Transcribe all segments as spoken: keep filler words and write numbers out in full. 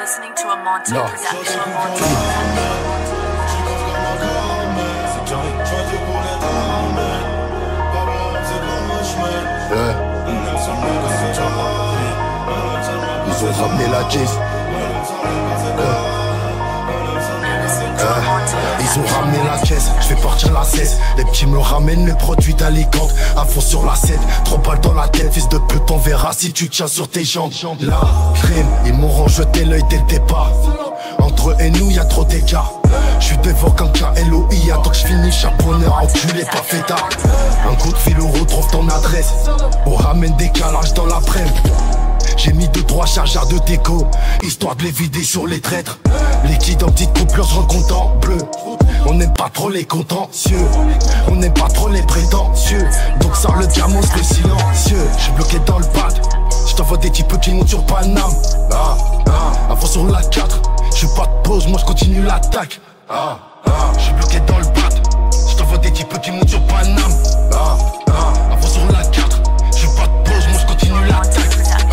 listening to a Monty No. production. Ouais. Ils ont ramené la caisse. Ils ont ramené la caisse, je vais partir la cesse. Les petits me ramènent mes produits d'Alicante. À fond sur la scène, trois balles dans la tête. Fils de pute, on verra si tu tiens sur tes jambes. La crime, ils m'auront jeté l'œil dès le départ. Entre eux et nous, y'a trop d'écarts. J'suis devant comme K L O I A. Donc j'finis charbonneur, enculé, pas fêtard. Un coup de fil ou retrouve ton adresse. On ramène des calages dans l'après-midi. J'ai mis deux trois chargeurs de déco, histoire de les vider sur les traîtres. Liquide en petite coupe, leur rend content. Bleu, on n'aime pas trop les contentieux. On n'aime pas trop les prétentieux. Donc sort le diamant, le silencieux. J'suis bloqué dans le pad. J't'envoie des types qui montent sur Paname. Ah, ah, avant sur la quatre. J'suis pas de pause, moi j'continue l'attaque. Ah, ah, j'suis bloqué dans le pad. J't'envoie des types qui montent sur Paname. Ah, ah, avant sur la quatre. J'suis pas de pause, moi j'continue l'attaque.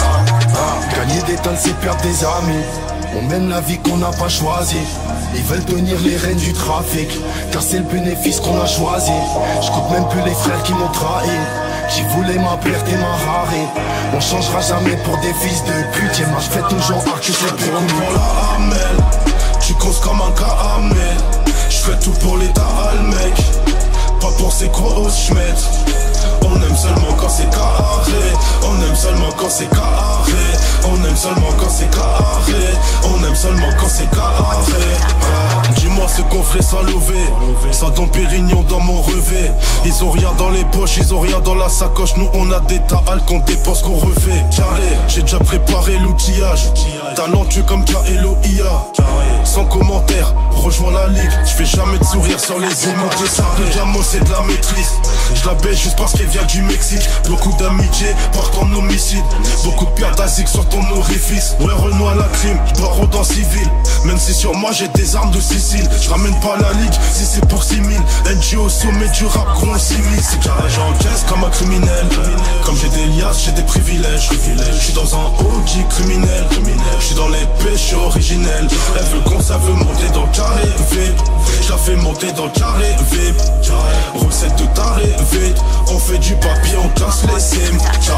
Gagner des tonnes c'est perdre des amis. On mène la vie qu'on n'a pas choisie. Ils veulent tenir les rênes du trafic, car c'est le bénéfice qu'on a choisi. J'coute même plus les frères qui m'ont trahi, qui voulaient ma perte et ma rarée. On changera jamais pour des fils de pute. Et moi j'fais toujours arc que c'est pour nous. La Hamel, tu causes comme un caramel. J'fais tout pour l'état al mec. Pas pour ces gros schmet. On aime seulement quand c'est carré. On aime seulement quand c'est carré. On aime seulement quand c'est carré. On aime seulement quand c'est carré. Dis-moi ce qu'on ferait sans lever, sans Dom Pérignon dans mon revêt. Ils ont rien dans les poches, ils ont rien dans la sacoche. Nous on a des taals qu'on dépense, qu'on refait. Carré, j'ai déjà préparé l'outillage. Talentueux comme K L O I A. Sans commentaire, rejoins la ligue. J'fais jamais de sourire sur les images. Ça de diamant c'est de la maîtrise. Je la baisse juste parce qu'elle vient du Mexique. Beaucoup d'amitié partent en homicide. Beaucoup de pierres d'Azik sur ton orifice. Ouais, Renoir la crime, barreau dans civil. Même si sur moi j'ai des armes de Sicile. Je ramène pas la ligue si c'est pour six mille. N G O au sommet du rap, gros six mille. C'est carré, j'encaisse comme un criminel. Comme j'ai des liasses, j'ai des privilèges. J'suis dans un O G criminel. J'suis dans les péchés originels. Elle veut qu'on ça veut monter dans le carré V. J'la fais monter dans le carré V. Recette de taré V. On fait du papier, on casse les cimes.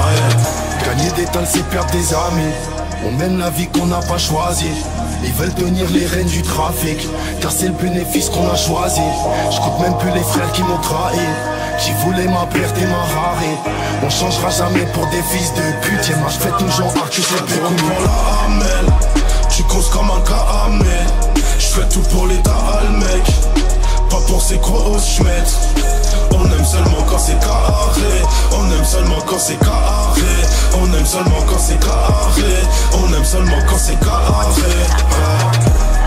Gagner des tonnes c'est perdre des amis. On mène la vie qu'on n'a pas choisie. Ils veulent tenir les rênes du trafic, car c'est le bénéfice qu'on a choisi. J'coute même plus les frères qui m'ont trahi, qui voulaient ma perte et ma rarée. On changera jamais pour des fils de pute. Et moi j'fais toujours arc que c'est pour nous. La Hamel, tu causes comme un caramel. J'fais tout pour l'état al mec. Pas pour ces gros schmet. On aime seulement quand c'est carré. On aime seulement quand c'est carré. On aime seulement quand c'est carré. On aime seulement quand c'est carré.